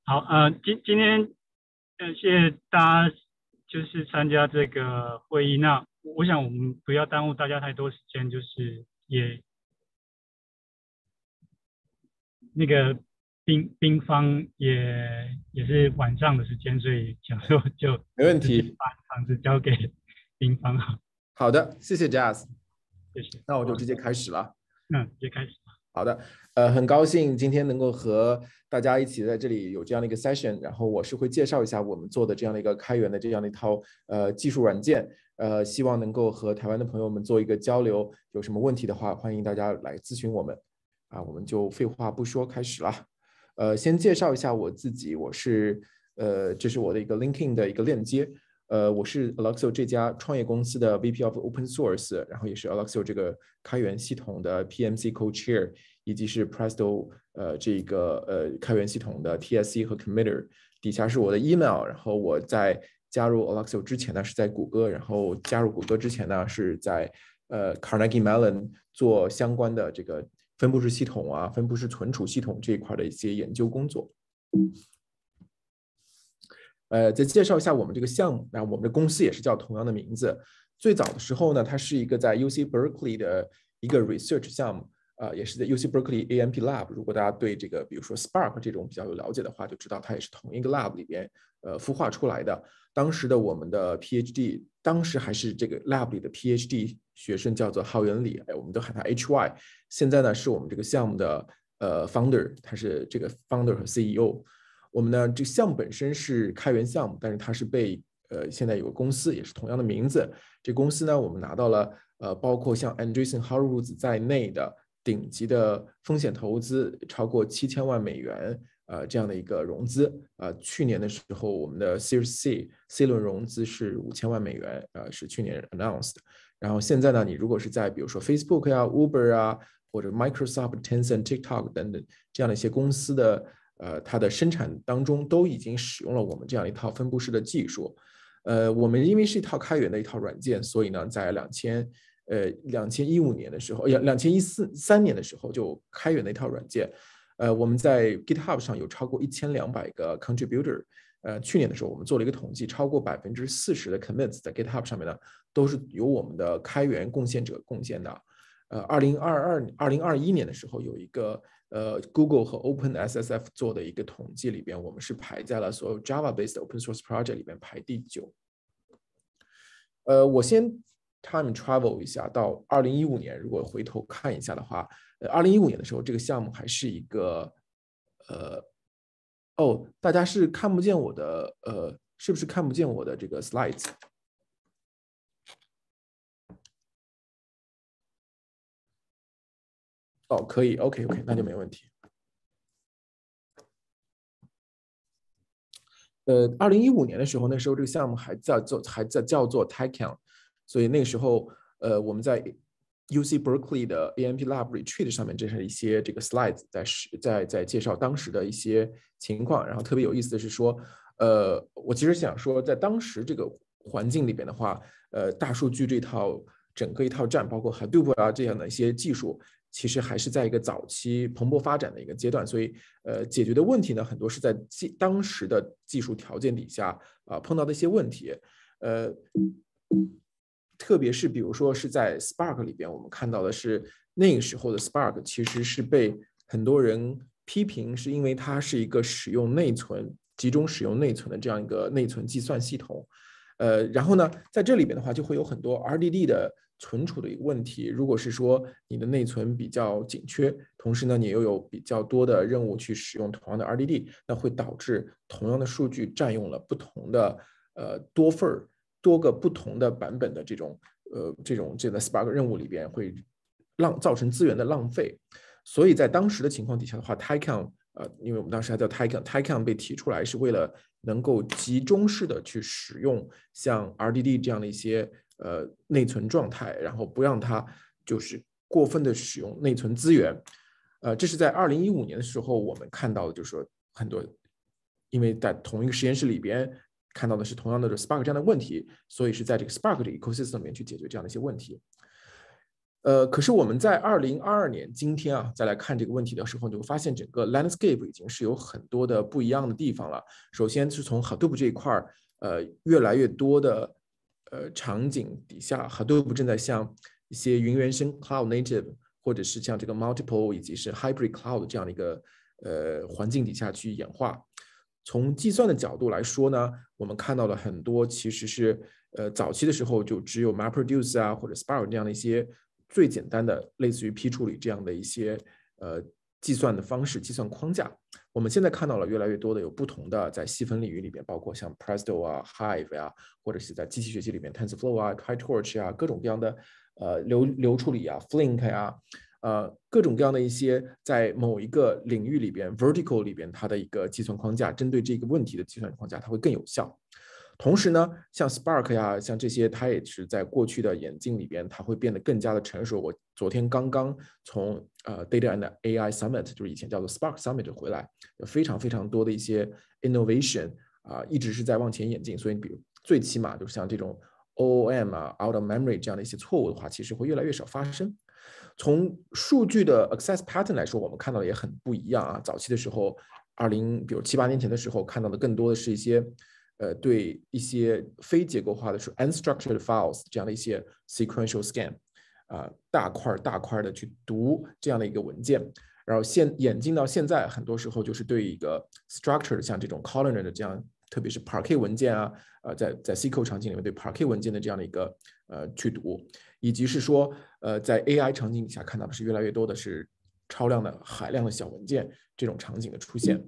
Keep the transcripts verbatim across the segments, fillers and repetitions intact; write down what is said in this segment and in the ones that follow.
好，呃，今今天，呃，谢谢大家就是参加这个会议。那我想我们不要耽误大家太多时间，就是也那个兵兵方也也是晚上的时间，所以想说就没问直接题。 把场子交给兵方好， 好的，谢谢 Jazz。 谢谢。好， 那我就直接开始了。 那直接开始。 好的，呃，很高兴今天能够和大家一起在这里有这样的一个 session，然后我是会介绍一下我们做的这样的一个开源的这样的一套呃技术软件，呃，希望能够和台湾的朋友们做一个交流，有什么问题的话，欢迎大家来咨询我们。啊，我们就废话不说，开始了。呃，先介绍一下我自己，我是呃，这是我的一个 LinkedIn 的一个链接。呃，我是 Alluxio 这家创业公司的 V P of Open Source，然后也是 Alluxio 这个开源系统的 P M C Co-Chair，以及是 Presto 呃这个呃开源系统的 T S C 和 Committer。底下是我的 email，然后我在加入 Alluxio 之前呢是在谷歌，然后加入谷歌之前呢是在呃 Carnegie Mellon 做相关的这个分布式系统啊、分布式存储系统这一块的一些研究工作。呃，再介绍一下我们这个项目。那我们的公司也是叫同样的名字。最早的时候呢，它是一个在 U C Berkeley 的一个 research 项目，呃，也是在 U C Berkeley A M P Lab。如果大家对这个，比如说 Spark 这种比较有了解的话，就知道它也是同一个 lab 里边呃孵化出来的。当时的我们的 PhD，当时还是这个 lab 里的 PhD 学生叫做浩元礼，哎，我们都喊他 H Y。现在呢，是我们这个项目的呃 founder，他是这个 founder 和 C E O。我们呢，这个项目本身是开源项目，但是它是被呃现在有个公司也是同样的名字。这公司呢，我们拿到了呃包括像 Andreessen Horowitz 在内的顶级的风险投资，超过七千万美元呃这样的一个融资。呃，去年的时候，我们的 Series C C 轮融资是五千万美元，呃是去年 announced。然后现在呢，你如果是在比如说 Facebook 呀、Uber 啊，或者 Microsoft、Tencent、TikTok 等等这样的一些公司的呃，它的生产当中都已经使用了我们这样一套分布式的技术。呃，我们因为是一套开源的一套软件，所以呢，在两千呃两千一五年的时候，两两千一四三年的时候就开源的一套软件。呃，我们在 GitHub 上有超过一千两百个 contributor。呃，去年的时候我们做了一个统计，超过百分之四十的 commits 在 GitHub 上面呢，都是由我们的开源贡献者贡献的。呃，二零二二、二零二一年的时候，有一个呃 Google 和 OpenSSF 做的一个统计里边，我们是排在了所有 Java-based open source project 里边排第九。呃，我先 time travel 一下到二零一五年，如果回头看一下的话，呃，二零一五年的时候，这个项目还是一个呃，哦，大家是看不见我的呃，是不是看不见我的这个 slides？哦，可以 ，OK OK，那就没问题。呃，二零一五年的时候，那时候这个项目还在做，还在叫做 Taycan，所以那个时候，呃，我们在 U C Berkeley 的 A M P Lab Retreat 上面，这是一些这个 slides 在在在介绍当时的一些情况。然后特别有意思的是说，呃，我其实想说，在当时这个环境里边的话，呃，大数据这套整个一套站，包括 Hadoop 啊这样的一些技术，其实还是在一个早期蓬勃发展的一个阶段，所以呃，解决的问题呢，很多是在当时的技术条件底下啊、呃、碰到的一些问题，呃，特别是比如说是在 Spark 里边，我们看到的是那个时候的 Spark 其实是被很多人批评，是因为它是一个使用内存、集中使用内存的这样一个内存计算系统。呃，然后呢，在这里边的话，就会有很多 R D D 的存储的一个问题。如果是说你的内存比较紧缺，同时呢，你又有比较多的任务去使用同样的 R D D，那会导致同样的数据占用了不同的呃多份儿、多个不同的版本的这种呃这种这个 Spark 任务里边会浪造成资源的浪费。所以在当时的情况底下的话 ，Taycan 呃，因为我们当时还叫 Taycan，Taycan 被提出来是为了能够集中式的去使用像 R D D 这样的一些呃内存状态，然后不让它就是过分的使用内存资源。呃，这是在二零一五年的时候我们看到的，就是说很多，因为在同一个实验室里边看到的是同样的 Spark 这样的问题，所以是在这个 Spark 的 ecosystem 里面去解决这样的一些问题。 呃，可是我们在二零二二年今天啊，再来看这个问题的时候，你会发现整个 landscape 已经是有很多的不一样的地方了。首先是从 Hadoop 这一块儿，呃，越来越多的呃场景底下 ，Hadoop 正在向一些云原生 cloud native，或者是像这个 multiple 以及是 hybrid cloud 这样的一个呃环境底下去演化。从计算的角度来说呢，我们看到了很多其实是呃早期的时候就只有 MapReduce 啊或者 Spark 这样的一些最简单的类似于批处理这样的一些呃计算的方式、计算框架。我们现在看到了越来越多的有不同的在细分领域里边，包括像 Presto 啊、Hive 啊，或者是在机器学习里面 TensorFlow 啊、PyTorch 啊，各种各样的呃流流处理啊、Flink 啊。呃，各种各样的一些在某一个领域里边 vertical 里边它的一个计算框架，针对这个问题的计算框架，它会更有效。同时呢，像 Spark 呀，像这些，它也是在过去的演进里边，它会变得更加的成熟。我昨天刚刚从呃 Data and A I Summit，就是以前叫做 Spark Summit 回来，有非常非常多的一些 innovation 啊、呃，一直是在往前演进。所以，比如最起码就是像这种 O O M 啊、out of memory 这样的一些错误的话，其实会越来越少发生。从数据的 access pattern 来说，我们看到的也很不一样啊。早期的时候，二零比如七八年前的时候，看到的更多的是一些呃对一些非结构化的是 unstructured files 这样的一些 sequential scan 啊、呃，大块大块的去读这样的一个文件。然后现演进到现在，很多时候就是对一个 structured 像这种 columnar 的这样，特别是 Parquet 文件啊，呃，在在 S Q L 场景里面对 Parquet 文件的这样的一个呃去读，以及是说呃在 A I 场景底下看到的是越来越多的是超量的海量的小文件这种场景的出现。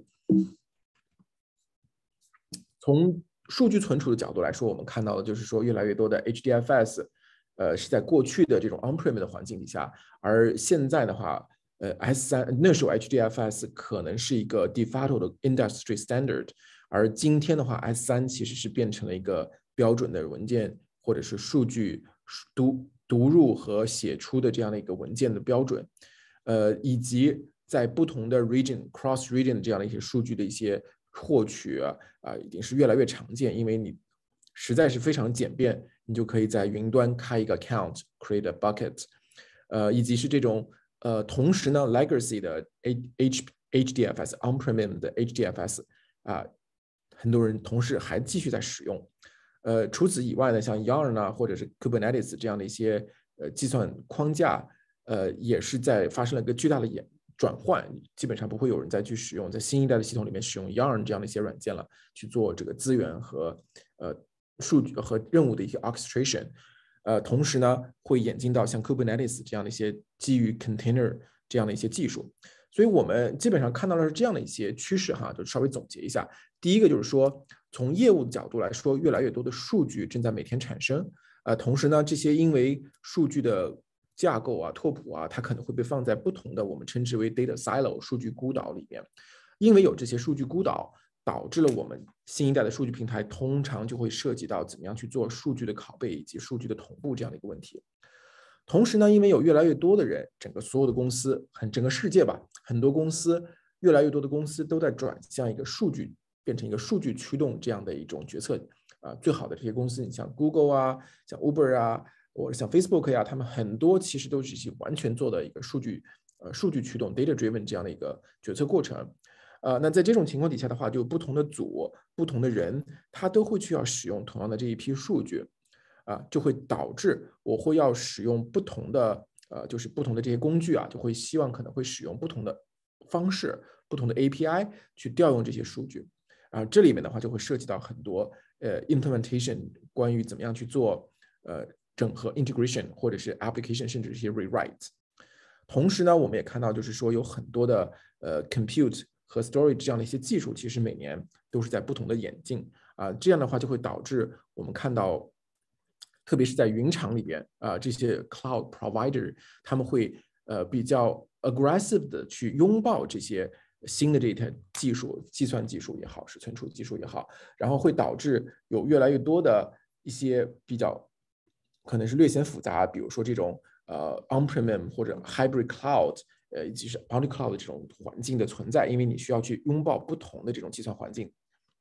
从数据存储的角度来说，我们看到的就是说越来越多的 H D F S， 呃是在过去的这种 on-prem 的环境底下，而现在的话。呃 ，S 三那时候 H D F S 可能是一个 de facto 的 industry standard， 而今天的话 ，S 三其实是变成了一个标准的文件或者是数据读读入和写出的这样的一个文件的标准，呃，以及在不同的 region cross region 这样的一些数据的一些获取啊，啊、呃，已经是越来越常见，因为你实在是非常简便，你就可以在云端开一个 account，create a bucket， 呃，以及是这种。呃，同时呢 ，legacy 的 H HDFS on-prem 的 H D F S 啊、呃，很多人同时还继续在使用。呃，除此以外呢，像 Yarn 啊，或者是 Kubernetes 这样的一些呃计算框架，呃，也是在发生了一个巨大的演转换，基本上不会有人再去使用在新一代的系统里面使用 Yarn 这样的一些软件了，去做这个资源和呃数据和任务的一些 orchestration。呃，同时呢，会演进到像 Kubernetes 这样的一些基于 container 这样的一些技术，所以我们基本上看到的是这样的一些趋势哈，就稍微总结一下。第一个就是说，从业务的角度来说，越来越多的数据正在每天产生，呃，同时呢，这些因为数据的架构啊、拓扑啊，它可能会被放在不同的我们称之为 data silo 数据孤岛里面，因为有这些数据孤岛。导致了我们新一代的数据平台通常就会涉及到怎么样去做数据的拷贝以及数据的同步这样的一个问题。同时呢，因为有越来越多的人，整个所有的公司，很整个世界吧，很多公司，越来越多的公司都在转向一个数据，变成一个数据驱动这样的一种决策啊、呃。最好的这些公司，你像 Google 啊，像 Uber 啊，或者像 Facebook 呀、啊，他们很多其实都是完全做的一个数据呃数据驱动 data driven 这样的一个决策过程。呃，那在这种情况底下的话，就不同的组、不同的人，他都会去要使用同样的这一批数据，啊、呃，就会导致我会要使用不同的呃，就是不同的这些工具啊，就会希望可能会使用不同的方式、不同的 A P I 去调用这些数据，啊、呃，这里面的话就会涉及到很多呃 implementation 关于怎么样去做呃整合 integration 或者是 application 甚至一些 rewrite。同时呢，我们也看到就是说有很多的呃 compute和 storage 这样的一些技术，其实每年都是在不同的演进啊、呃，这样的话就会导致我们看到，特别是在云场里边啊、呃，这些 cloud provider 他们会呃比较 aggressive 的去拥抱这些新的这些技术，计算技术也好，是存储技术也好，然后会导致有越来越多的一些比较可能是略显复杂，比如说这种呃 on-prem 或者 hybrid cloud。呃，以及是 multi cloud 的这种环境的存在，因为你需要去拥抱不同的这种计算环境。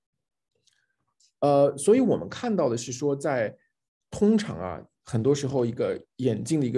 呃，所以我们看到的是说，在通常啊，很多时候一个演进的一个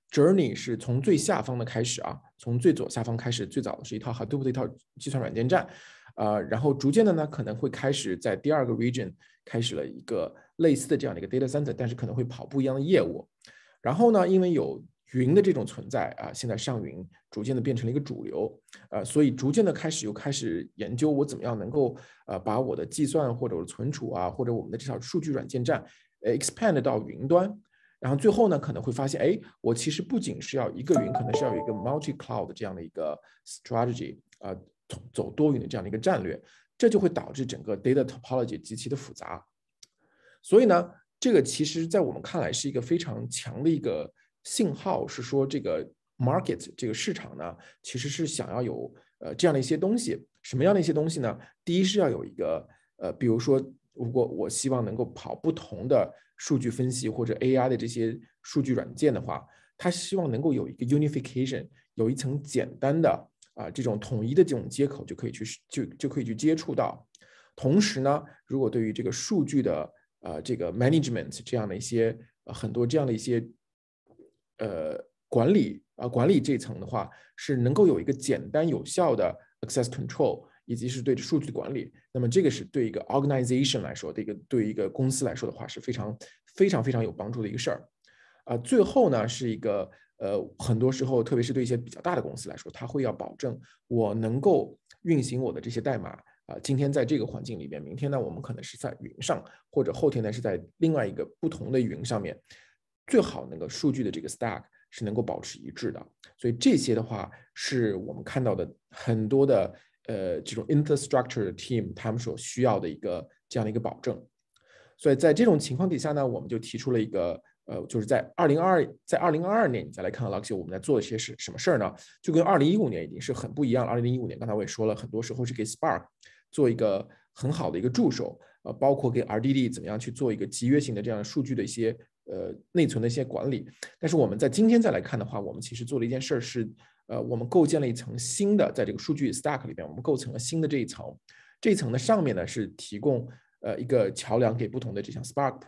journey 是从最下方的开始啊，从最左下方开始，最早的是一套 Hadoop 的一套计算软件站，呃，然后逐渐的呢可能会开始在第二个 region 开始了一个类似的这样的一个 data center， 但是可能会跑不一样的业务。然后呢，因为有云的这种存在啊，现在上云逐渐的变成了一个主流，呃，所以逐渐的开始又开始研究我怎么样能够呃把我的计算或者存储啊，或者我们的这套数据软件站呃 expand 到云端。然后最后呢，可能会发现，哎，我其实不仅是要一个云，可能是要有一个 multi cloud 这样的一个 strategy 啊、呃，走多云的这样的一个战略，这就会导致整个 data topology 极其的复杂。所以呢，这个其实在我们看来是一个非常强的一个信号，是说这个 market 这个市场呢，其实是想要有呃这样的一些东西。什么样的一些东西呢？第一是要有一个呃，比如说，如果我希望能够跑不同的数据分析或者 A I 的这些数据软件的话，它希望能够有一个 unification， 有一层简单的啊、呃、这种统一的这种接口就可以去就就可以去接触到。同时呢，如果对于这个数据的呃这个 management 这样的一些、呃、很多这样的一些呃管理啊、呃、管理这层的话，是能够有一个简单有效的 access control。以及是对数据管理，那么这个是对一个 organization 来说，这个对于一个公司来说的话，是非常非常非常有帮助的一个事儿。啊、呃，最后呢，是一个呃，很多时候，特别是对一些比较大的公司来说，它会要保证我能够运行我的这些代码啊、呃，今天在这个环境里边，明天呢，我们可能是在云上，或者后天呢是在另外一个不同的云上面，最好那个数据的这个 stack 是能够保持一致的。所以这些的话，是我们看到的很多的。呃，这种 infrastructure team 他们所需要的一个这样的一个保证，所以在这种情况底下呢，我们就提出了一个呃，就是在二零二二在二零二二年，你再来看看 Luxio 我们在做一些是什么事儿呢？就跟二零一五年已经是很不一样了。二零一五年刚才我也说了，很多时候是给 Spark 做一个很好的一个助手，呃，包括给 R D D 怎么样去做一个集约型的这样数据的一些呃内存的一些管理。但是我们在今天再来看的话，我们其实做了一件事是。呃，我们构建了一层新的，在这个数据 stack 里边，我们构成了新的这一层。这一层的上面呢是提供呃一个桥梁给不同的，就像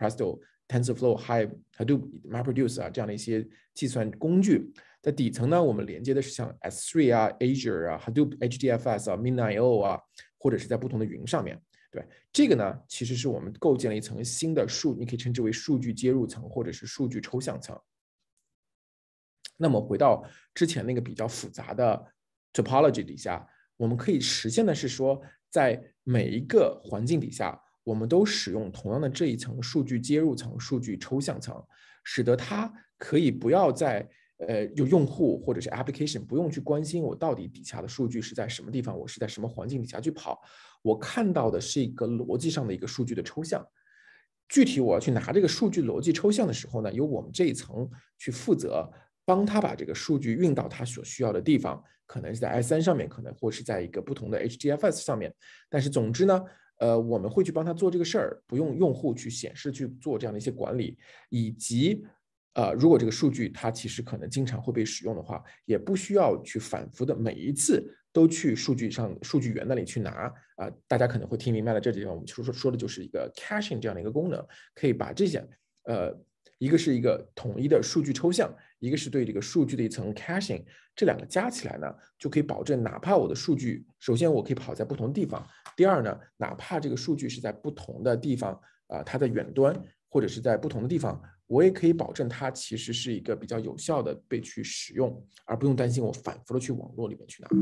Spark、Presto、TensorFlow、Hive、Hadoop、MapReduce 啊这样的一些计算工具。在底层呢，我们连接的是像 S 三 啊、Azure 啊、Hadoop H D F S 啊、Min I O 啊，或者是在不同的云上面。对，这个呢，其实是我们构建了一层新的数，你可以称之为数据接入层或者是数据抽象层。那么回到之前那个比较复杂的 topology 底下，我们可以实现的是说，在每一个环境底下，我们都使用同样的这一层数据接入层、数据抽象层，使得它可以不要在呃有用户或者是 application 不用去关心我到底底下的数据是在什么地方，我是在什么环境底下去跑，我看到的是一个逻辑上的一个数据的抽象。具体我要去拿这个数据逻辑抽象的时候呢，由我们这一层去负责。帮他把这个数据运到他所需要的地方，可能是在 S 三 上面，可能或是在一个不同的 H D F S 上面。但是总之呢，呃，我们会去帮他做这个事儿，不用用户去显示去做这样的一些管理，以及呃，如果这个数据它其实可能经常会被使用的话，也不需要去反复的每一次都去数据上数据源那里去拿啊、呃。大家可能会听明白了，这地方我们说说说的就是一个 caching 这样的一个功能，可以把这些呃。一个是一个统一的数据抽象，一个是对这个数据的一层 caching， 这两个加起来呢，就可以保证哪怕我的数据，首先我可以跑在不同的地方，第二呢，哪怕这个数据是在不同的地方啊、呃，它的远端或者是在不同的地方，我也可以保证它其实是一个比较有效的被去使用，而不用担心我反复的去网络里面去拿。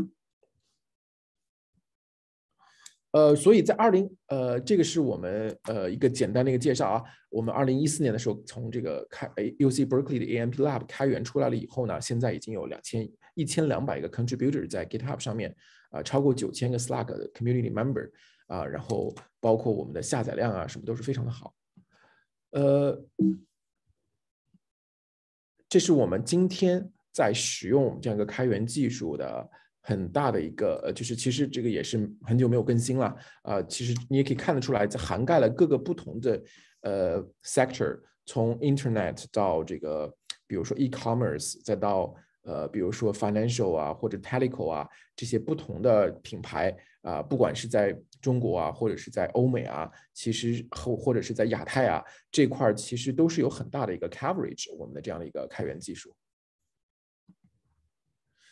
呃，所以在二零呃，这个是我们呃一个简单的一个介绍啊。我们二零一四年的时候，从这个开 U C Berkeley 的 A M P Lab 开源出来了以后呢，现在已经有两千一千两百个 contributor 在 GitHub 上面啊、呃，超过九千个 Slack 的 community member 啊、呃，然后包括我们的下载量啊，什么都是非常的好。呃，这是我们今天在使用我们这样一个开源技术的。很大的一个呃，就是其实这个也是很久没有更新了啊、呃。其实你也可以看得出来，这涵盖了各个不同的呃 sector， 从 internet 到这个，比如说 e-commerce， 再到呃，比如说 financial 啊或者 telco 啊这些不同的品牌啊、呃，不管是在中国啊，或者是在欧美啊，其实或或者是在亚太啊这块，其实都是有很大的一个 coverage， 我们的这样的一个开源技术。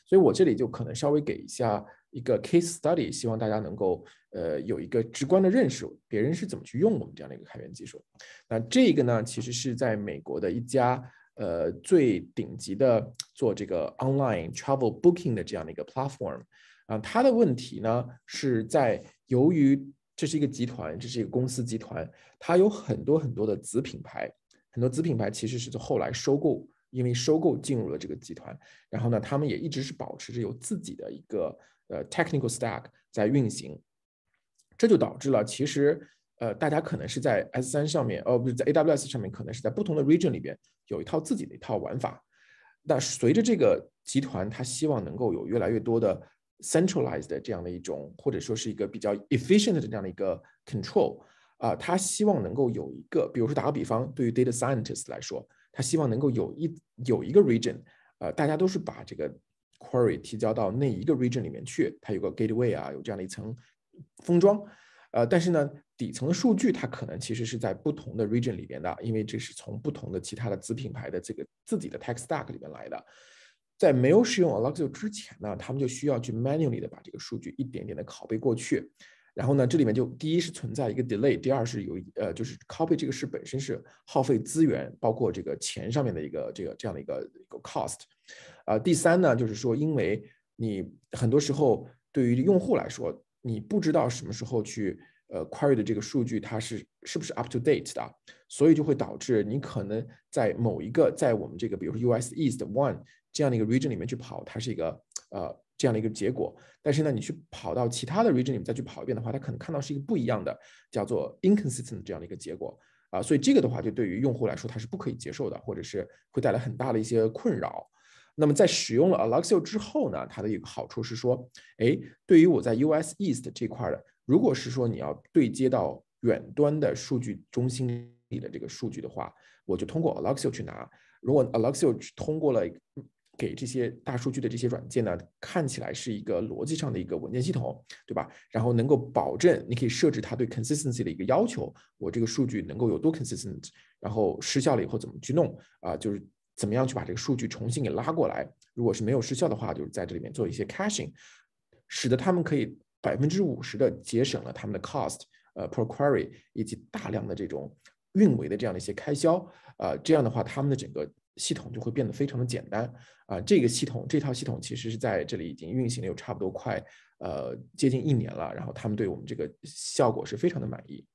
所以我这里就可能稍微给一下一个 case study， 希望大家能够呃有一个直观的认识，别人是怎么去用我们这样的一个开源技术。那这个呢，其实是在美国的一家呃最顶级的做这个 online travel booking 的这样的一个 platform 啊，它的问题呢是在由于这是一个集团，这是一个公司集团，它有很多很多的子品牌，很多子品牌其实是后来收购。因为收购进入了这个集团，然后呢，他们也一直是保持着有自己的一个呃 technical stack 在运行，这就导致了其实呃大家可能是在 S 三 上面，哦不是在 A W S 上面，可能是在不同的 region 里边有一套自己的一套玩法。那随着这个集团，它希望能够有越来越多的 centralized 的这样的一种，或者说是一个比较 efficient 的这样的一个 control 啊、呃，他希望能够有一个，比如说打个比方，对于 data scientist 来说。他希望能够有一有一个 region， 呃，大家都是把这个 query 提交到那一个 region 里面去，它有个 gateway 啊，有这样的一层封装，呃，但是呢，底层的数据它可能其实是在不同的 region 里边的，因为这是从不同的其他的子品牌的这个自己的 tech stack 里边来的。在没有使用 Alluxio 之前呢，他们就需要去 manually 的把这个数据一点点的拷贝过去。然后呢，这里面就第一是存在一个 delay， 第二是有呃，就是 copy 这个事本身是耗费资源，包括这个钱上面的一个这个这样的一个一个 cost， 啊、呃，第三呢，就是说，因为你很多时候对于用户来说，你不知道什么时候去呃 query 的这个数据它是是不是 up to date 的，所以就会导致你可能在某一个在我们这个比如说 U S East One 这样的一个 region 里面去跑，它是一个呃。这样的一个结果，但是呢，你去跑到其他的 region 里面再去跑一遍的话，它可能看到是一个不一样的，叫做 inconsistent 这样的一个结果啊，所以这个的话，就对于用户来说，它是不可以接受的，或者是会带来很大的一些困扰。那么在使用了 Alluxio 之后呢，它的一个好处是说，哎，对于我在 U S East 这块的，如果是说你要对接到远端的数据中心里的这个数据的话，我就通过 Alluxio 去拿。如果 Alluxio 通过了给这些大数据的这些软件呢，看起来是一个逻辑上的一个文件系统，对吧？然后能够保证你可以设置它对 consistency 的一个要求，我这个数据能够有多 consistent， 然后失效了以后怎么去弄啊、呃？就是怎么样去把这个数据重新给拉过来。如果是没有失效的话，就是在这里面做一些 caching， 使得他们可以百分之五十的节省了他们的 cost， 呃 per query 以及大量的这种运维的这样的一些开销，啊、呃，这样的话他们的整个系统就会变得非常的简单啊、呃！这个系统，这套系统其实是在这里已经运行了有差不多快呃接近一年了，然后他们对我们这个效果是非常的满意。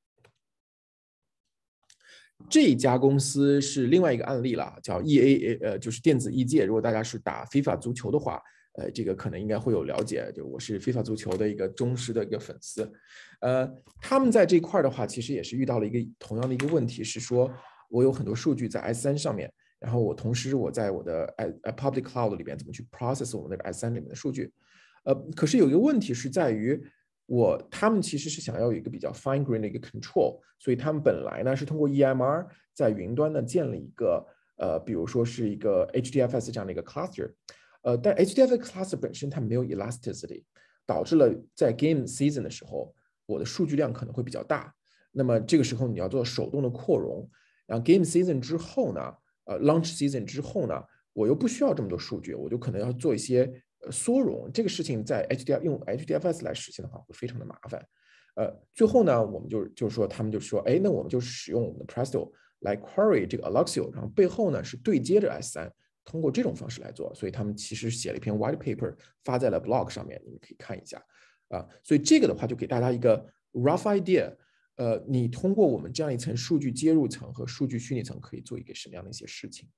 这一家公司是另外一个案例了，叫 E A， 呃，就是电子艺界。如果大家是打 FIFA 足球的话，呃，这个可能应该会有了解。就我是 FIFA 足球的一个忠实的一个粉丝，呃，他们在这块的话，其实也是遇到了一个同样的一个问题，是说我有很多数据在 S 三 上面。然后我同时我在我的 public cloud 里边怎么去 process 我们那个 S 三 里面的数据，呃，可是有一个问题是在于我他们其实是想要有一个比较 fine grain 的一个 control， 所以他们本来呢是通过 E M R 在云端呢建了一个呃，比如说是一个 H D F S 这样的一个 cluster， 呃，但 H D F S cluster 本身它没有 elasticity， 导致了在 game season 的时候我的数据量可能会比较大，那么这个时候你要做手动的扩容，然后 game season 之后呢。呃 ，launch season 之后呢，我又不需要这么多数据，我就可能要做一些呃缩容。这个事情在 H D F 用 H D F S 来实现的话，会非常的麻烦。呃，最后呢，我们就就是说，他们就说，哎，那我们就使用我们的 Presto 来 query 这个 Alluxio， 然后背后呢是对接着 S 三，通过这种方式来做。所以他们其实写了一篇 white paper 发在了 blog 上面，你们可以看一下啊。所以这个的话就给大家一个 rough idea。呃，你通过我们这样一层数据接入层和数据虚拟层可以做一个什么样的一些事情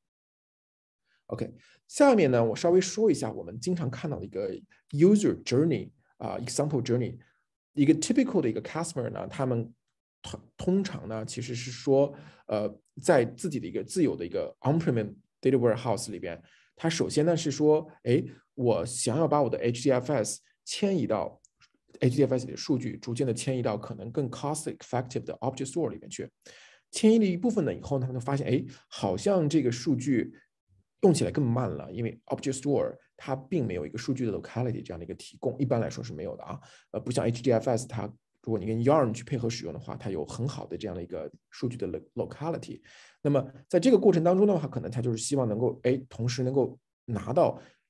？OK， 下面呢，我稍微说一下我们经常看到的一个 user journey 啊、呃、，example journey， 一个 typical 的一个 customer 呢，他们通常呢其实是说，呃，在自己的一个自有的一个 on-prem data warehouse 里边，他首先呢是说，哎，我想要把我的 H D F S 迁移到H D F S 的数据逐渐的迁移到可能更 cost effective 的 Object Store 里面去，迁移了一部分呢以后呢，他们发现，哎，好像这个数据用起来更慢了，因为 Object Store 它并没有一个数据的 locality 这样的一个提供，一般来说是没有的啊，呃，不像 H D F S 它如果你跟 Yarn 去配合使用的话，它有很好的这样的一个数据的 locality。那么在这个过程当中的话，可能它就是希望能够，哎，同时能够拿到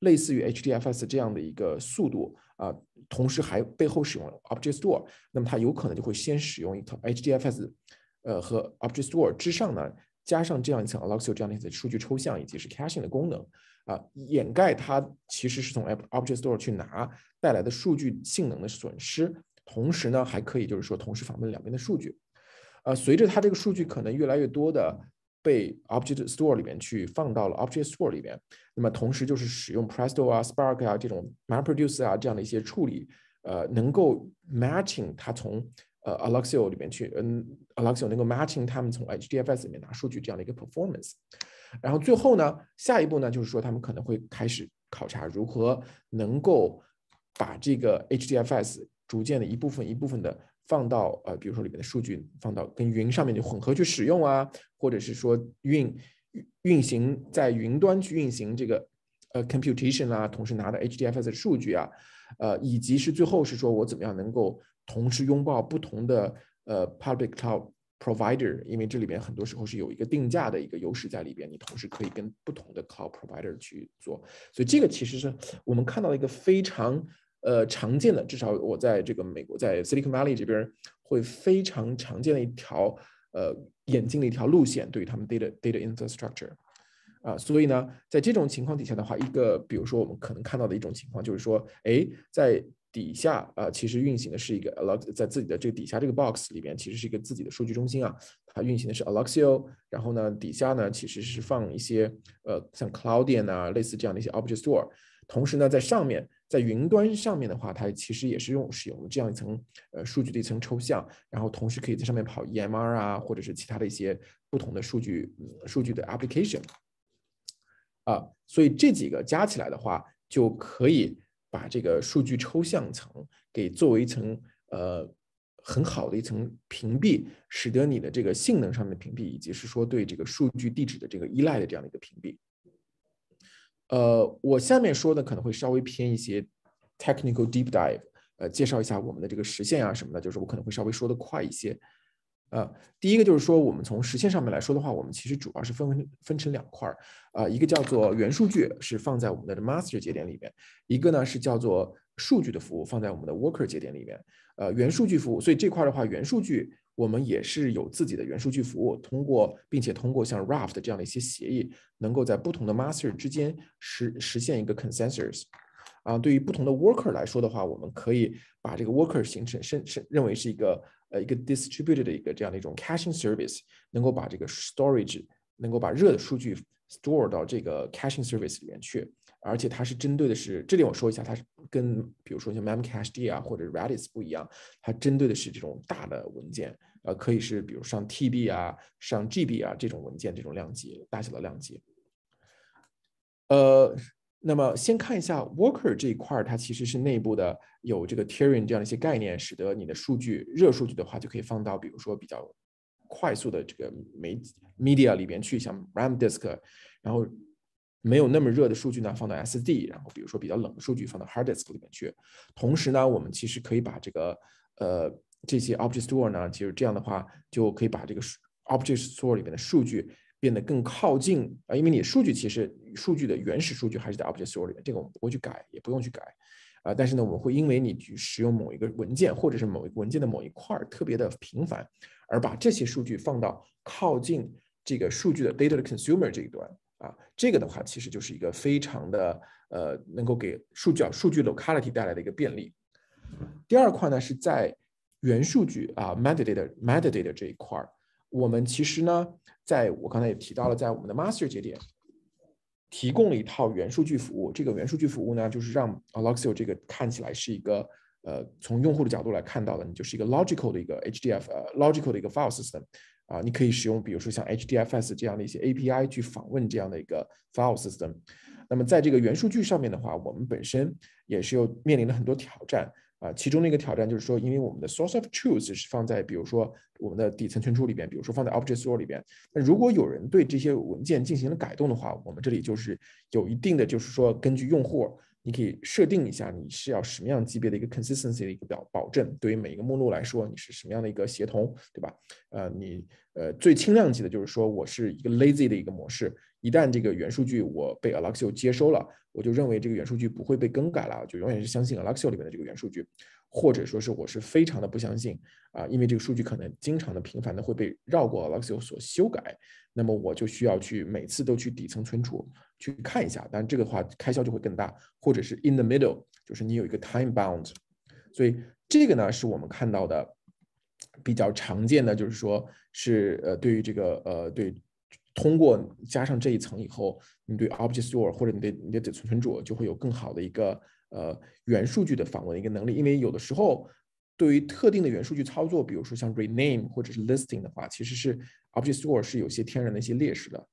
类似于 H D F S 这样的一个速度啊，同时还背后使用 Object Store， 那么它有可能就会先使用一套 H D F S， 呃和 Object Store 之上呢，加上这样一层 Alluxio 这样的一层数据抽象以及是 caching 的功能啊，掩盖它其实是从 Object Store 去拿带来的数据性能的损失，同时呢还可以就是说同时访问两边的数据。呃，随着它这个数据可能越来越多的被 Object Store 里面去放到了 Object Store 里边，那么同时就是使用 Presto 啊、Spark 啊这种 MapReduce 啊这样的一些处理，呃，能够 matching 它从呃 Alluxio 里面去，嗯 ，Alluxio 能够 matching 他们从 H D F S 里面拿数据这样的一个 performance。然后最后呢，下一步呢就是说他们可能会开始考察如何能够把这个 H D F S 逐渐的一部分一部分的放到呃，比如说里面的数据放到跟云上面就混合去使用啊，或者是说运运行在云端去运行这个呃 computation 啊，同时拿到 H D F S 的数据啊，呃，以及是最后是说我怎么样能够同时拥抱不同的呃 public cloud provider， 因为这里边很多时候是有一个定价的一个优势在里边，你同时可以跟不同的 cloud provider 去做，所以这个其实是我们看到一个非常呃常见的，至少我在这个美国在 Silicon Valley 这边会非常常见的一条呃演进的一条路线，对于他们 data data infrastructure 啊，所以呢，在这种情况底下的话，一个比如说我们可能看到的一种情况就是说，哎，在底下啊、呃，其实运行的是一个 Alluxio， 在自己的这个底下这个 box 里边，其实是一个自己的数据中心啊，它运行的是 Alluxio， 然后呢，底下呢其实是放一些呃像 Cloudian 啊，类似这样的一些 Object Store， 同时呢，在上面在云端上面的话，它其实也是用使用这样一层呃数据的一层抽象，然后同时可以在上面跑 E M R 啊，或者是其他的一些不同的数据、嗯、数据的 application。啊，所以这几个加起来的话，就可以把这个数据抽象层给作为一层呃很好的一层屏蔽，使得你的这个性能上面的屏蔽，以及是说对这个数据地址的这个依赖的这样的一个屏蔽。呃，我下面说的可能会稍微偏一些 technical deep dive， 呃，介绍一下我们的这个实现啊什么的，就是我可能会稍微说的快一些。呃，第一个就是说，我们从实现上面来说的话，我们其实主要是分分成两块儿，啊、呃，一个叫做元数据是放在我们的 master 节点里面，一个呢是叫做数据的服务放在我们的 worker 节点里面。呃，元数据服务，所以这块的话，元数据我们也是有自己的元数据服务，通过并且通过像 Raft 这样的一些协议，能够在不同的 master 之间实实现一个 consensus。啊，对于不同的 worker 来说的话，我们可以把这个 worker 形成认认为是一个呃一个 distributed 的一个这样的一种 caching service， 能够把这个 storage 能够把热的数据 store 到这个 caching service 里面去，而且它是针对的是，这里我说一下，它是跟比如说像 Memcached 啊或者 Redis 不一样，它针对的是这种大的文件，呃，可以是比如上 T B 啊、上 G B 啊这种文件这种量级大小的量级，呃。那么先看一下 worker 这一块，它其实是内部的有这个 tiering 这样的一些概念，使得你的数据热数据的话就可以放到比如说比较快速的这个 media 里边去，像 RAM disk， 然后没有那么热的数据呢放到 S D， 然后比如说比较冷的数据放到 hard disk 里面去。同时呢，我们其实可以把这个呃这些 object store 呢，其实这样的话就可以把这个 object store 里面的数据变得更靠近啊，因为你数据其实数据的原始数据还是在 Object Store 里面，这个我们不会去改，也不用去改啊。但是呢，我们会因为你去使用某一个文件或者是某一个文件的某一块特别的频繁，而把这些数据放到靠近这个数据的 data 的 consumer 这一端啊。这个的话，其实就是一个非常的呃能够给数据数据 locality 带来的一个便利。第二块呢是在元数据啊 metadata metadata 这一块，我们其实呢。在我刚才也提到了，在我们的 master 节点提供了一套元数据服务。这个元数据服务呢，就是让 Alluxio 这个看起来是一个呃，从用户的角度来看到的，你就是一个 logical 的一个 H D F 呃 logical 的一个 file system 啊、呃，你可以使用比如说像 H D F S 这样的一些 A P I 去访问这样的一个 file system。那么在这个元数据上面的话，我们本身也是有面临了很多挑战。啊，其中的一个挑战就是说，因为我们的 source of truth 是放在比如说我们的底层存储里边，比如说放在 Object Store 里边。那如果有人对这些文件进行了改动的话，我们这里就是有一定的，就是说根据用户你可以设定一下你是要什么样级别的一个 consistency 的一个保保证，对于每一个目录来说，你是什么样的一个协同，对吧？呃，你呃最轻量级的就是说我是一个 lazy 的一个模式，一旦这个元数据我被 Alluxio 接收了，我就认为这个元数据不会被更改了，就永远是相信 Alluxio 里面的这个元数据，或者说是我是非常的不相信啊、呃，因为这个数据可能经常的频繁的会被绕过 Alluxio 所修改，那么我就需要去每次都去底层存储去看一下，当然这个的话开销就会更大，或者是 in the middle， 就是你有一个 time bound， 所以这个呢是我们看到的比较常见的，就是说是呃对于这个呃对通过加上这一层以后，你对 Object Store 或者你的你的存储就会有更好的一个呃元数据的访问的一个能力，因为有的时候对于特定的元数据操作，比如说像 rename 或者是 listing 的话，其实是 Object Store 是有些天然的一些劣势的。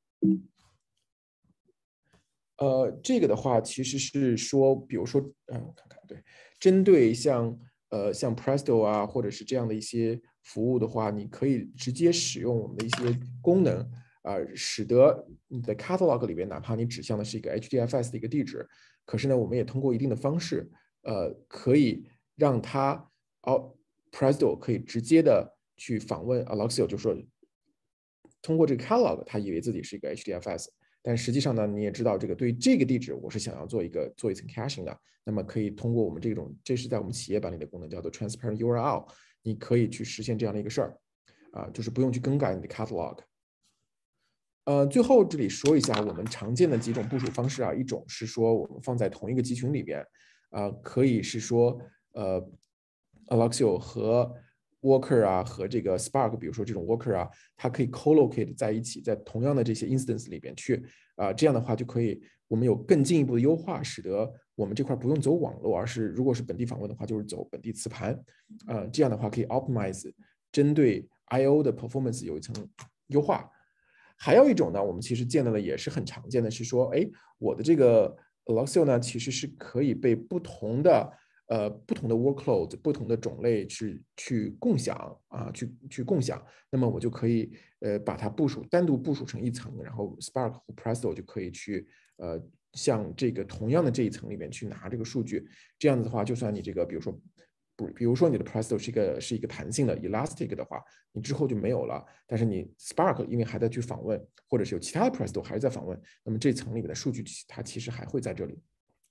呃，这个的话其实是说，比如说，嗯、呃，看看，对，针对像呃像 Presto 啊，或者是这样的一些服务的话，你可以直接使用我们的一些功能啊、呃，使得你的 catalog 里边，哪怕你指向的是一个 H D F S 的一个地址，可是呢，我们也通过一定的方式，呃，可以让它哦 Presto 可以直接的去访问 Alluxio，就是说通过这个 catalog， 他以为自己是一个 H D F S。但实际上呢，你也知道，这个对于这个地址，我是想要做一个做一层 caching 的。那么可以通过我们这种，这是在我们企业版里的功能，叫做 transparent U R L， 你可以去实现这样的一个事儿，啊，就是不用去更改你的 catalog。呃，最后这里说一下我们常见的几种部署方式啊，一种是说我们放在同一个集群里边，啊，可以是说呃 Alluxio 和Worker 啊和这个 Spark， 比如说这种 Worker 啊，它可以 co-locate 在一起，在同样的这些 instance 里边去啊、呃，这样的话就可以我们有更进一步的优化，使得我们这块不用走网络，而是如果是本地访问的话，就是走本地磁盘啊、呃，这样的话可以 optimize 针对 I O 的 performance 有一层优化。还有一种呢，我们其实见到的也是很常见的，是说，哎，我的这个 Alluxio 呢，其实是可以被不同的呃不同的 workload、不同的种类去去共享啊，去去共享。那么我就可以呃把它部署单独部署成一层，然后 Spark 和 Presto 就可以去呃向这个同样的这一层里面去拿这个数据。这样子的话，就算你这个比如说。不，比如说你的 Presto 是一个是一个弹性的 Elastic 的话，你之后就没有了。但是你 Spark 因为还在去访问，或者是有其他的 Presto 还是在访问，那么这层里面的数据它其实还会在这里。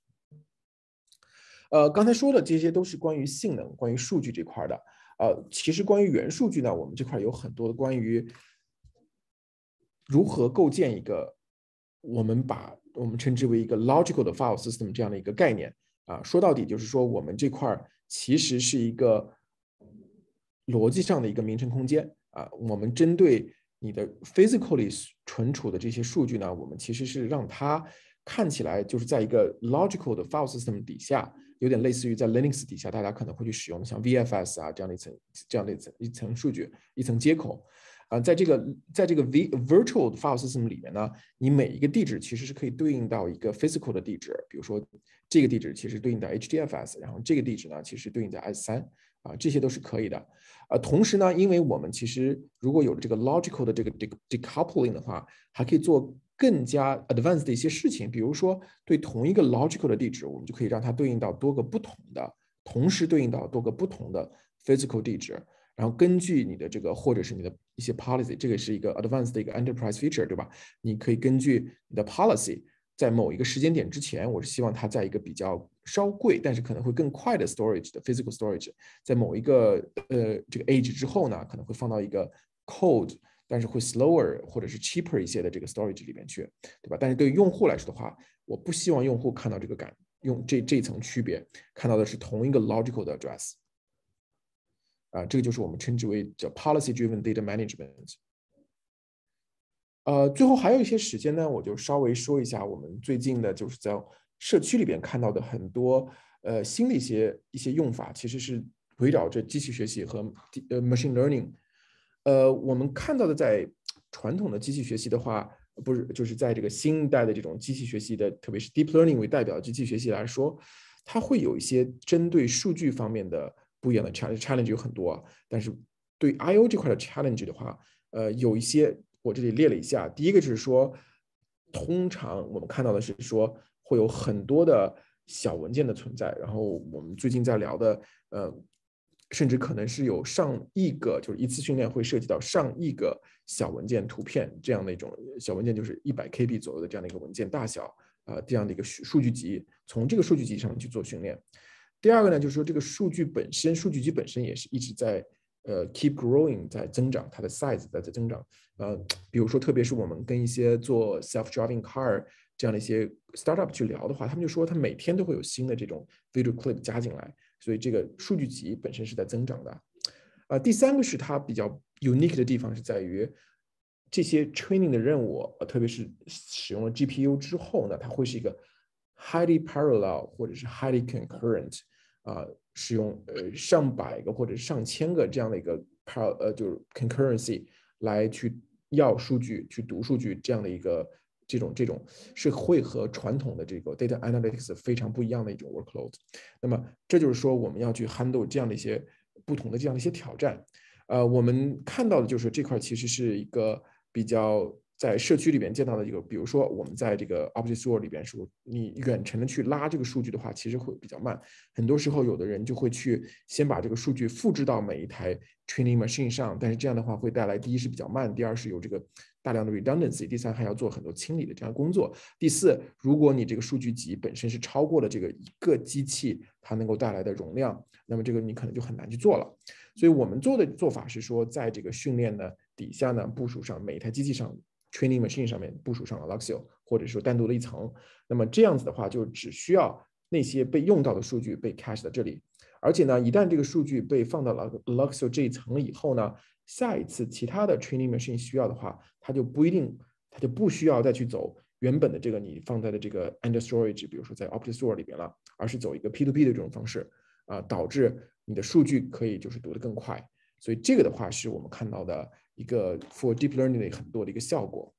呃，刚才说的这些都是关于性能、关于数据这块的。呃，其实关于元数据呢，我们这块有很多的关于如何构建一个我们把我们称之为一个 logical 的 file system 这样的一个概念啊。说到底就是说，我们这块其实是一个逻辑上的一个名称空间啊。我们针对你的 physically 存储的这些数据呢，我们其实是让它看起来就是在一个 logical 的 file system 底下，有点类似于在 Linux 底下大家可能会去使用的像 V F S 啊这样的一层这样的一层一层数据一层接口。啊，在这个在这个 V virtual file system 里面呢，你每一个地址其实是可以对应到一个 physical 的地址，比如说这个地址其实对应到 H D F S， 然后这个地址呢其实对应在 S 三，啊，这些都是可以的。啊，同时呢，因为我们其实如果有这个 logical 的这个 decoupling 的话，还可以做更加 advanced 的一些事情，比如说对同一个 logical 的地址，我们就可以让它对应到多个不同的，同时对应到多个不同的 physical 地址。然后根据你的这个或者是你的一些 policy， 这个是一个 advanced 的一个 enterprise feature， 对吧？你可以根据你的 policy， 在某一个时间点之前，我是希望它在一个比较稍贵，但是可能会更快的 storage 的 physical storage， 在某一个呃这个 age 之后呢，可能会放到一个 cold， 但是会 slower 或者是 cheaper 一些的这个 storage 里面去，对吧？但是对于用户来说的话，我不希望用户看到这个感用这这一层区别，看到的是同一个 logical 的 address。啊，这个就是我们称之为叫 policy-driven data management。呃，最后还有一些时间呢，我就稍微说一下我们最近的，就是在社区里边看到的很多呃新的一些一些用法，其实是围绕着机器学习和呃 machine learning。呃，我们看到的在传统的机器学习的话，不是就是在这个新一代的这种机器学习的，特别是 deep learning 为代表的机器学习来说，它会有一些针对数据方面的。不一样的 challenge challenge 有很多啊，但是对 I O 这块的 challenge 的话，呃，有一些我这里列了一下。第一个就是说，通常我们看到的是说会有很多的小文件的存在。然后我们最近在聊的，呃，甚至可能是有上亿个，就是一次训练会涉及到上亿个小文件图片这样的一种小文件，就是一百 K B 左右的这样的一个文件大小啊、呃，这样的一个数据集，从这个数据集上面去做训练。第二个呢，就是说这个数据本身，数据集本身也是一直在呃 keep growing， 在增长，它的 size 在在增长。呃，比如说，特别是我们跟一些做 self-driving car 这样的一些 startup 去聊的话，他们就说，他每天都会有新的这种 video clip 加进来，所以这个数据集本身是在增长的。啊、呃，第三个是它比较 unique 的地方是在于，这些 training 的任务，呃，特别是使用了 G P U 之后呢，它会是一个 highly parallel 或者是 highly concurrent， 啊、呃，使用呃上百个或者上千个这样的一个 par 呃就是 concurrency 来去要数据、去读数据这样的一个这种这种是会和传统的这个 data analytics 非常不一样的一种 workload。那么这就是说我们要去 handle 这样的一些不同的这样的一些挑战。呃，我们看到的就是这块其实是一个比较在社区里边见到的一个，比如说我们在这个 Object Store 里边，说你远程的去拉这个数据的话，其实会比较慢。很多时候，有的人就会去先把这个数据复制到每一台 training machine 上，但是这样的话会带来第一是比较慢，第二是有这个大量的 redundancy， 第三还要做很多清理的这样工作。第四，如果你这个数据集本身是超过了这个一个机器它能够带来的容量，那么这个你可能就很难去做了。所以我们做的做法是说，在这个训练呢底下呢部署上每一台机器上 training machine 上面部署上 Alluxio， 或者说单独的一层。那么这样子的话，就只需要那些被用到的数据被 cache 在这里。而且呢，一旦这个数据被放到了 Alluxio 这一层以后呢，下一次其他的 training machine 需要的话，它就不一定，它就不需要再去走原本的这个你放在的这个 under storage， 比如说在 Object Store 里边了，而是走一个 P to P 的这种方式啊、呃，导致你的数据可以就是读得更快。所以这个的话是我们看到的一个 for deep learning 的很多的一个效果。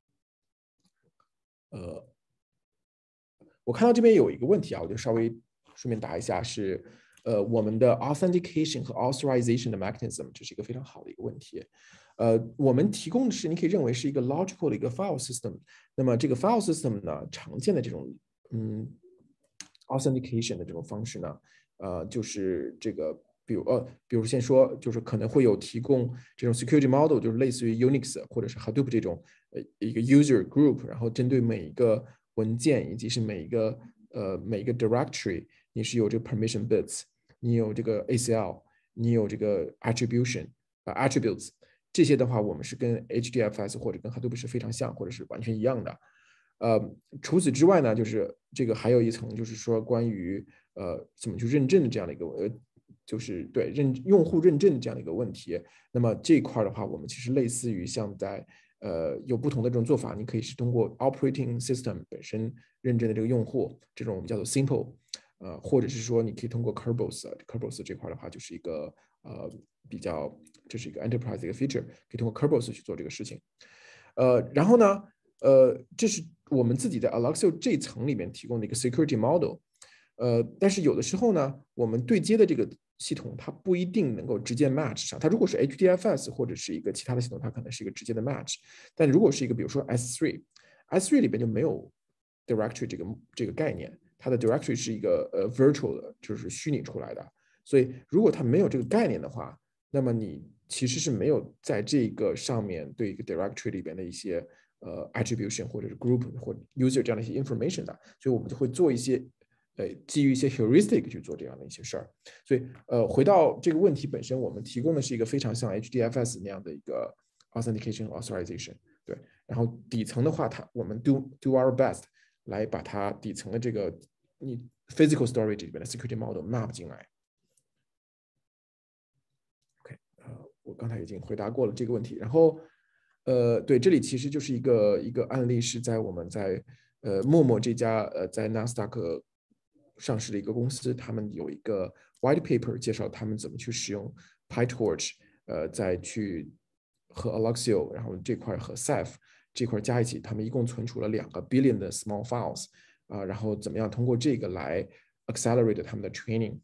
呃，我看到这边有一个问题啊，我就稍微顺便答一下，是呃我们的 authentication 和 authorization 的 mechanism， 这是一个非常好的一个问题。呃，我们提供的是你可以认为是一个 logical 的一个 file system。那么这个 file system 呢，常见的这种嗯 authentication 的这种方式呢，呃，就是这个。比如呃，比如先说，就是可能会有提供这种 security model， 就是类似于 Unix 或者是 Hadoop 这种呃一个 user group， 然后针对每一个文件以及是每一个呃每一个 directory， 你是有这个 permission bits， 你有这个 A C L， 你有这个 attribution 啊、呃、attributes， 这些的话，我们是跟 H D F S 或者跟 Hadoop 是非常像，或者是完全一样的。呃，除此之外呢，就是这个还有一层，就是说关于呃怎么去认证的这样的一个呃。就是对认用户认证这样的一个问题，那么这一块的话，我们其实类似于像在呃有不同的这种做法，你可以是通过 operating system 本身认证的这个用户，这种我们叫做 simple， 呃，或者是说你可以通过 Kerberos，Kerberos 这块的话就是一个呃比较这是一个 enterprise 的一个 feature， 可以通过 Kerberos 去做这个事情，呃，然后呢，呃，这是我们自己在 Alluxio 这一层里面提供的一个 security model。呃，但是有的时候呢，我们对接的这个系统它不一定能够直接 match 上。它如果是 H D F S 或者是一个其他的系统，它可能是一个直接的 match。但如果是一个比如说 S 三 S 三 里边就没有 directory 这个这个概念，它的 directory 是一个呃 virtual 的，就是虚拟出来的。所以如果它没有这个概念的话，那么你其实是没有在这个上面对一个 directory 里边的一些呃 attribution 或者是 group 或者 user 这样的一些 information 的。所以我们就会做一些。呃，基于一些 heuristic 去做这样的一些事儿，所以呃，回到这个问题本身，我们提供的是一个非常像 H D F S 那样的一个 authentication authorization， 对，然后底层的话，它我们 do do our best 来把它底层的这个你 physical storage 里面的 security model map 进来。OK， 呃，我刚才已经回答过了这个问题，然后呃，对，这里其实就是一个一个案例，是在我们在呃陌陌这家呃在纳斯达克上市的一个公司，他们有一个 white paper 介绍他们怎么去使用 PyTorch， 呃，再去和 Alluxio， 然后这块和 Ceph 这块加一起，他们一共存储了两个 billion 的 small files， 啊、呃，然后怎么样通过这个来 accelerate 他们的 training。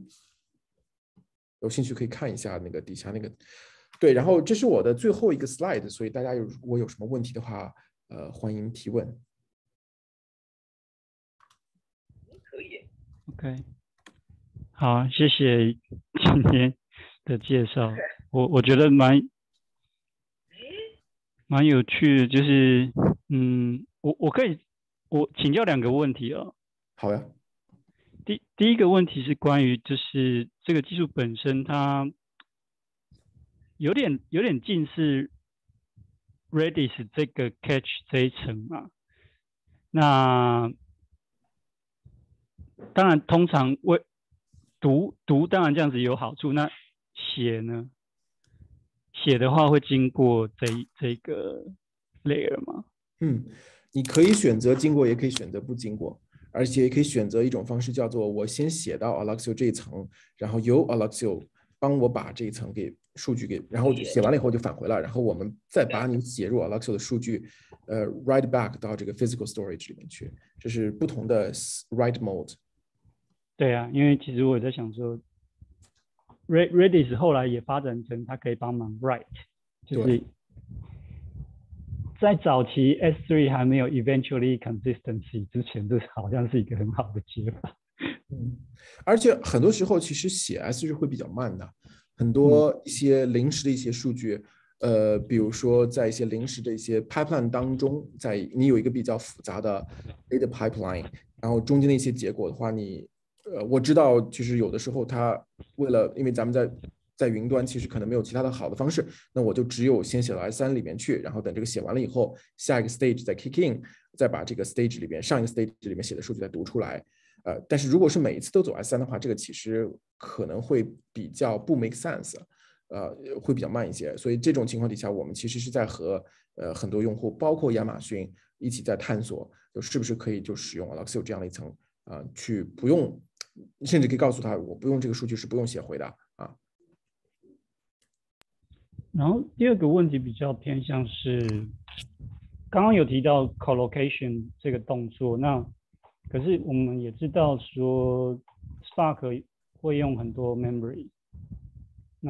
有兴趣可以看一下那个底下那个，对，然后这是我的最后一个 slide， 所以大家有如果有什么问题的话，呃，欢迎提问。 可以。 OK， 好，谢谢今天的介绍，我我觉得蛮蛮有趣的，就是嗯，我我可以我请教两个问题哦。 好呀。 第第一个问题是关于就是这个技术本身，它有点有点近似 Redis 这个 Cache 这一层嘛。那当然，通常为读读当然这样子有好处，那写呢？写的话会经过这这个 layer 吗？ 嗯，你可以选择经过，也可以选择不经过，而且也可以选择一种方式，叫做我先写到 Alluxio 这一层，然后由 Alluxio 帮我把这一层给数据给，然后写完了以后就返回了，然后我们再把你写入 Alluxio 的数据，呃，write back 到这个 physical storage 里面去，这是不同的 write mode。 对啊，因为其实我在想说 ，Redis 后来也发展成它可以帮忙 write， 就是在早期 S 三 还没有 eventually consistency 之前，这好像是一个很好的解法。 嗯，而且很多时候其实写 S 是会比较慢的，很多一些临时的一些数据，呃，比如说在一些临时的一些 pipeline 当中，在你有一个比较复杂的 data pipeline，然后中间的一些结果的话，你呃，我知道就是有的时候它为了，因为咱们在在云端其实可能没有其他的好的方式，那我就只有先写到 S 三 里面去，然后等这个写完了以后，下一个 stage 再 kick in，再把这个 stage 里边上一个 stage 里面写的数据再读出来。呃，但是如果是每一次都走 S 三 的话，这个其实可能会比较不 make sense，呃，会比较慢一些。所以这种情况底下，我们其实是在和呃很多用户，包括亚马逊一起在探索，就是不是可以就使用 Alluxio 这样的一层啊、呃，去不用，甚至可以告诉他，我不用这个数据是不用写回的啊。 然后第二个问题比较偏向是，刚刚有提到 collocation 这个动作，那可是我们也知道说 Spark 会用很多 memory， 那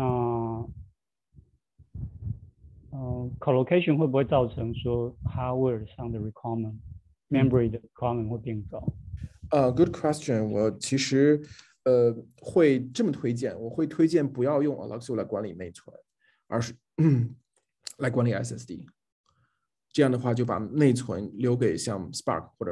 呃 collocation 会不会造成说 hardware 上的 requirement、嗯、memory 的 requirement 会变高？ 呃、uh, ，good question。我其实呃会这么推荐，我会推荐不要用 Alluxio 来管理内存，而是嗯来管理 S S D。这样的话就把内存留给像 Spark 或者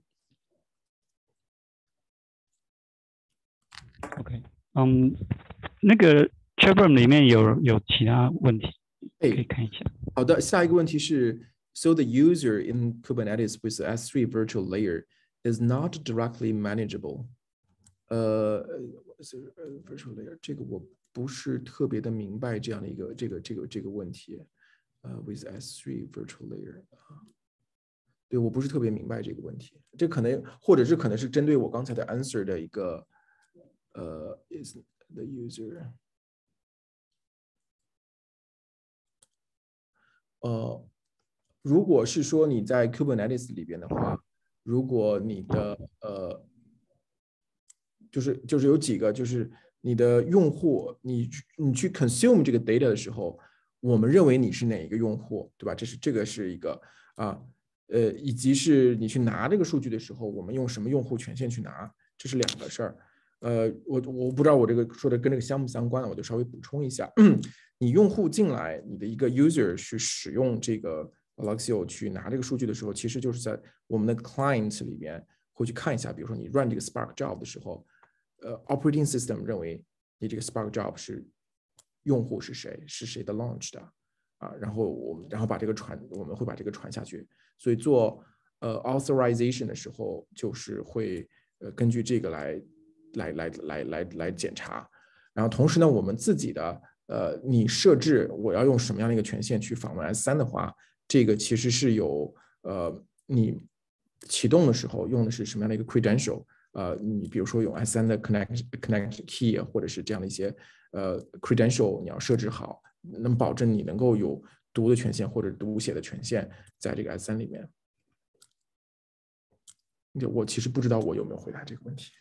Presto。OK， 嗯，那个 Chatroom 里面有有其他问题，可以看一下。 好的，下一个问题是 ，So the user in Kubernetes with the S 三 virtual layer is not directly manageable。呃 ，virtual layer 这个我不是特别的明白这样的一个这个这个这个问题。呃 ，with S 三 virtual layer 啊，对，我不是特别明白这个问题。这可能或者是可能是针对我刚才的 answer 的一个呃 ，is the user。呃，如果是说你在 Kubernetes 里边的话，如果你的呃，就是就是有几个，就是你的用户，你你去 consume 这个 data 的时候，我们认为你是哪一个用户，对吧？这是这个是一个啊，呃，以及是你去拿这个数据的时候，我们用什么用户权限去拿，这是两个事儿。呃，我我不知道我这个说的跟这个相不相关，我就稍微补充一下。你用户进来，你的一个 user 去使用这个 Alluxio 去拿这个数据的时候，其实就是在我们的 client 里面会去看一下，比如说你 run 这个 Spark job 的时候，呃 ，operating system 认为你这个 Spark job 是用户是谁，是谁的 launch 的啊，然后我们然后把这个传，我们会把这个传下去。所以做呃 authorization 的时候，就是会呃根据这个来来来来来来检查。然后同时呢，我们自己的呃，你设置我要用什么样的一个权限去访问 S 三 的话，这个其实是有呃，你启动的时候用的是什么样的一个 credential， 呃，你比如说用 S 三 的 connect connect key 或者是这样的一些呃 credential， 你要设置好，能保证你能够有读的权限或者读写的权限在这个 S 三 里面。我其实不知道我有没有回答这个问题。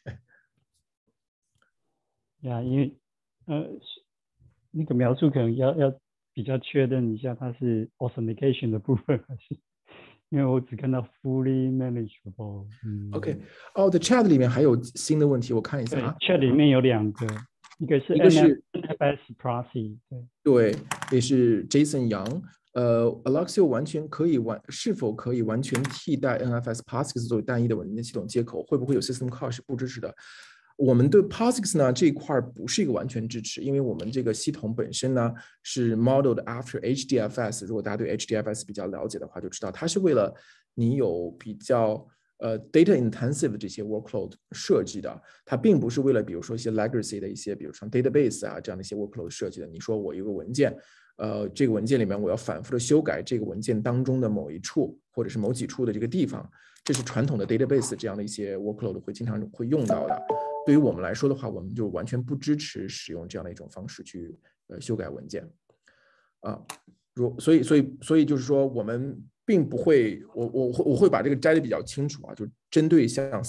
呀，因为呃。那个描述可能要要比较确认一下，它是 authentication 的部分还是因为我只看到 fully manageable。嗯 OK， 哦，的 chat 里面还有新的问题，我看一下对啊。 ，chat 里面有两个，一个是一个 N F 是 N F S Pricey，对， 对，也是 Jason 杨，呃，Alluxio 完全可以完是否可以完全替代 N F S P O S I X 作为单一的文件系统接口？会不会有 System Call 是不支持的？我们对 P O S I X 呢这一块不是一个完全支持，因为我们这个系统本身呢是 modeled after H D F S。如果大家对 H D F S 比较了解的话，就知道它是为了你有比较呃 data intensive 的这些 workload 设计的，它并不是为了比如说一些 legacy 的一些，比如像 database 啊这样的一些 workload 设计的。你说我一个文件，呃，这个文件里面我要反复的修改这个文件当中的某一处或者是某几处的这个地方，这是传统的 database 这样的一些 workload 会经常会用到的。对于我们来说的话，我们就完全不支持使用这样的一种方式去呃修改文件啊。如所以所以所以就是说，我们并不会，我我我会把这个摘的比较清楚啊，就针对像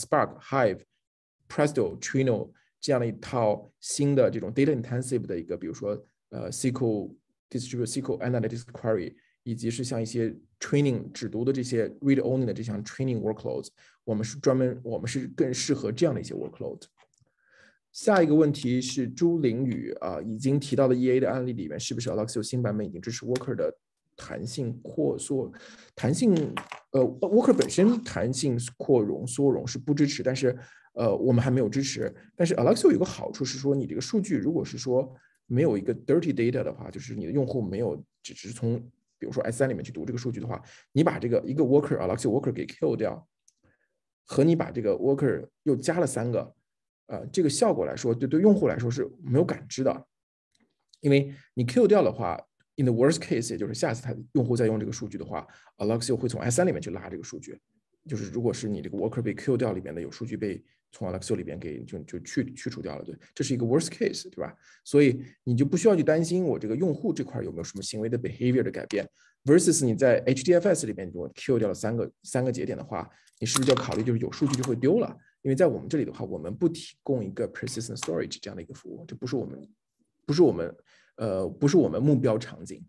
Spark、Hive、Presto、Trino 这样的一套新的这种 data intensive 的一个，比如说呃 S Q L Distributed S Q L Analytics Query， 以及是像一些 training 只读的这些 read only 的这项 training workloads， 我们是专门我们是更适合这样的一些 workload。下一个问题是朱凌宇啊，已经提到的 E A 的案例里面，是不是 Alluxio 新版本已经支持 Worker 的弹性扩缩？弹性呃 Worker 本身弹性扩容缩容是不支持，但是呃我们还没有支持。但是 Alluxio 有个好处是说，你这个数据如果是说没有一个 dirty data 的话，就是你的用户没有只是从比如说 S 三 里面去读这个数据的话，你把这个一个 Worker Alluxio Worker 给 kill 掉，和你把这个 Worker 又加了三个。呃，这个效果来说，对对用户来说是没有感知的，因为你 Q 掉的话 ，in the worst case， 也就是下次他用户再用这个数据的话 ，Alluxio 会从 S 三 里面去拉这个数据，就是如果是你这个 worker 被 Q 掉里面的有数据被从 Alluxio 里边给就就去去除掉了，对，这是一个 worst case， 对吧？所以你就不需要去担心我这个用户这块有没有什么行为的 behavior 的改变 ，versus 你在 H D F S 里面如果 Q 掉了三个三个节点的话，你是不是就要考虑就是有数据就会丢了？因为在我们这里的话，我们不提供一个 persistent storage 这样的一个服务，这不是我们，不是我们，呃，不是我们目标场景。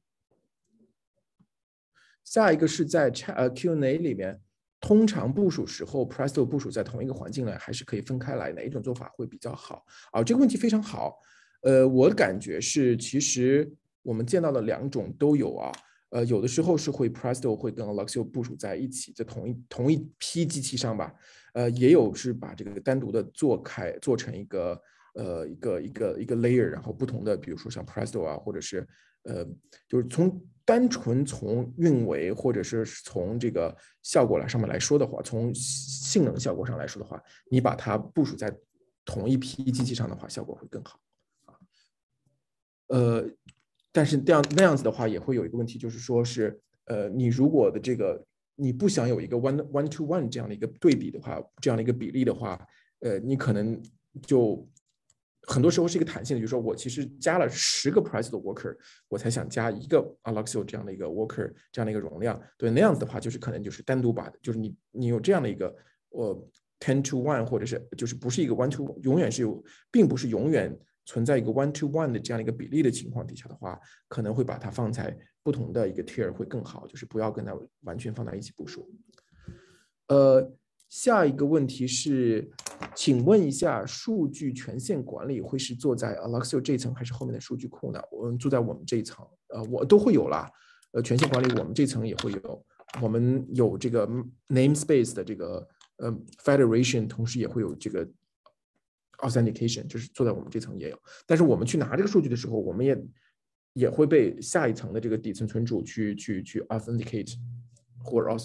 下一个是在 Q and A 里面，通常部署时候 Presto 部署在同一个环境呢，还是可以分开来，哪一种做法会比较好？啊，这个问题非常好。呃，我的感觉是，其实我们见到的两种都有啊。呃，有的时候是会 Presto 会跟 Alluxio 部署在一起，在同一同一批机器上吧。呃，也有是把这个单独的做开，做成一个呃一个一个一个 layer， 然后不同的，比如说像 Presto 啊，或者是呃，就是从单纯从运维或者是从这个效果来上面来说的话，从性能效果上来说的话，你把它部署在同一批机器上的话，效果会更好啊。呃。但是这样那样子的话，也会有一个问题，就是说是，呃，你如果的这个你不想有一个 one one to one 这样的一个对比的话，这样的一个比例的话，呃，你可能就很多时候是一个弹性的，就是说我其实加了十个 Presto 的 worker， 我才想加一个 Alluxio 这样的一个 worker 这样的一个容量。对，那样子的话，就是可能就是单独把，就是你你有这样的一个呃 ten to one， 或者是就是不是一个 one to， 永远是有，并不是永远存在一个 one to one 的这样的一个比例的情况底下的话，可能会把它放在不同的一个 tier 会更好，就是不要跟它完全放在一起部署。呃，下一个问题是，请问一下，数据权限管理会是做在 Alluxio 这一层还是后面的数据库呢？我们做在我们这一层，呃，我都会有啦。呃，权限管理我们这层也会有，我们有这个 namespace 的这个呃 federation， 同时也会有这个authentication， 就是做在我们这层也有，但是我们去拿这个数据的时候，我们也也会被下一层的这个底层存储去去去 authenticate 或者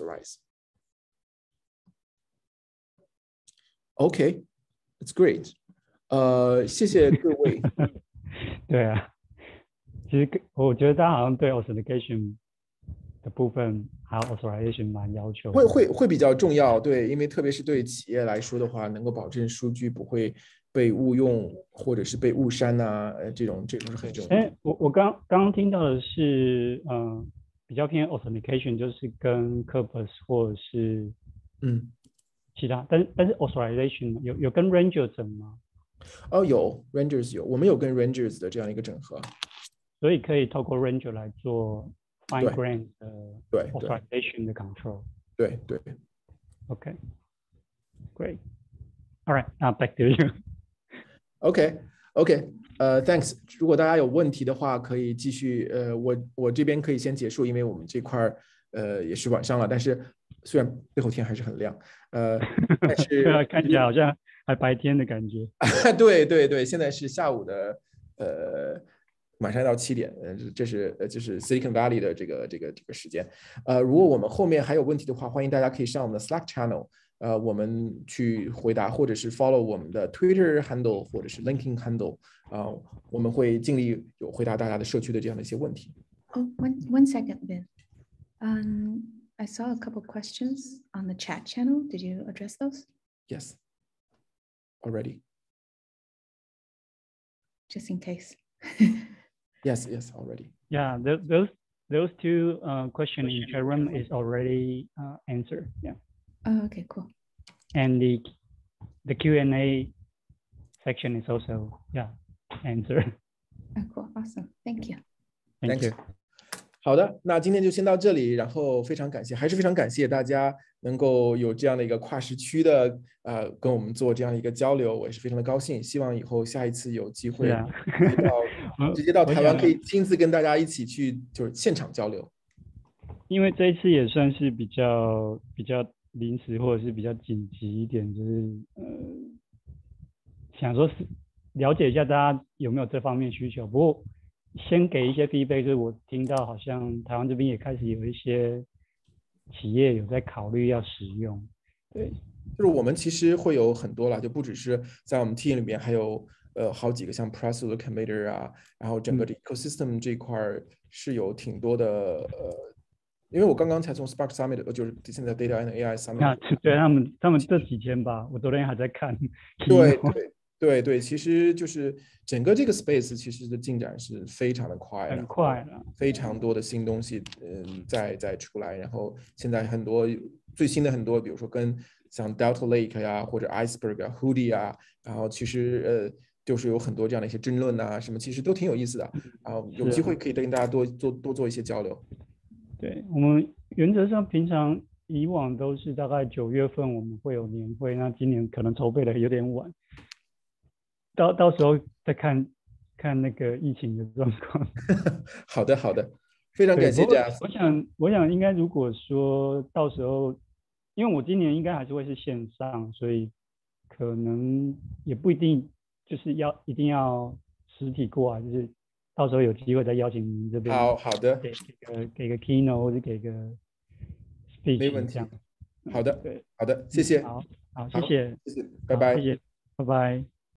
authorize。OK，it's great。呃，谢谢各位。 对啊，其实我觉得大家好像对 authentication 的部分还有 authorization 蛮要求的， 会会会比较重要，对，因为特别是对企业来说的话，能够保证数据不会被误用或者是被误删呐、啊，呃，这种这种是很重要的。 哎，我我刚刚刚听到的是，嗯、呃，比较偏 authentication， 就是跟 Corpus 或者是嗯其他，但是但是 authorization 有有跟 Ranger 整吗？ 哦，有 Rangers 有，我们有跟 Rangers 的这样一个整合， 所以可以透过 Ranger 来做 fine 对 grain 的对对 authorization 的 control。 对对。 OK, great. All right, now back to you. OK OK， 呃 ，thanks。如果大家有问题的话，可以继续。呃，我我这边可以先结束，因为我们这块儿呃也是晚上了，但是虽然背后天还是很亮，呃，但是对啊，看起来好像还白天的感觉。 对对对，现在是下午的呃马上到七点，呃，这是呃就是 Silicon Valley 的这个这个这个时间。呃，如果我们后面还有问题的话，欢迎大家可以上我们的 Slack channel。呃，我们去回答，或者是 follow 我们的 Twitter handle 或者是 LinkedIn handle 啊、呃，我们会尽力有回答大家的社区的这样的一些问题。 Oh, one one second, Ben. Um, I saw a couple questions on the chat channel. Did you address those? Yes. Already. Just in case. Yes, yes, already. Yeah, those those those two uh, questions in chat room is already uh, answered. Yeah. Oh, okay, cool. And the the Q and A section is also yeah answered. Oh, cool, awesome. Thank you. Thank Thanks. you. 好的，那今天就先到这里，然后非常感谢，还是非常感谢大家能够有这样的一个跨时区的呃跟我们做这样一个交流，我也是非常的高兴。希望以后下一次有机会啊直接到直接到台湾，可以亲自跟大家一起去就是现场交流。 因为这一次也算是比较比较临时或者是比较紧急一点，就是呃想说是了解一下大家有没有这方面需求。不过先给一些 feedback， 就是我听到好像台湾这边也开始有一些企业有在考虑要使用。对， 就是我们其实会有很多啦，就不只是在我们 team 里面，还有呃好几个像 Presto 的 committer 啊，然后整个的 ecosystem 这一块是有挺多的呃。因为我刚刚才从 Spark Summit， 就是现在 Data and A I Summit， 啊，对他们，他们这几天吧，我昨天还在看。 对对对对，其实就是整个这个 space 其实的进展是非常的快， 很快了， 非常多的新东西，嗯，在在出来，然后现在很多最新的很多，比如说跟像 Delta Lake 呀、啊，或者 Iceberg 啊 ，Hudi 啊，然后其实呃。就是有很多这样的一些争论啊，什么其实都挺有意思的啊，有机会可以跟大家多做多做一些交流。 对，我们原则上平常以往都是大概九月份我们会有年会，那今年可能筹备的有点晚，到到时候再看看那个疫情的状况。 好的好的，非常感谢 Jeff。 我想我想应该如果说到时候，因为我今年应该还是会是线上，所以可能也不一定就是要一定要实体过来，就是到时候有机会再邀请您这边。 好好的， 给个给个 keynote 或者给个 speech， 没问题。好的， 对， 好的，谢谢。 好，好，谢谢， 谢谢，拜拜， 谢谢，拜拜。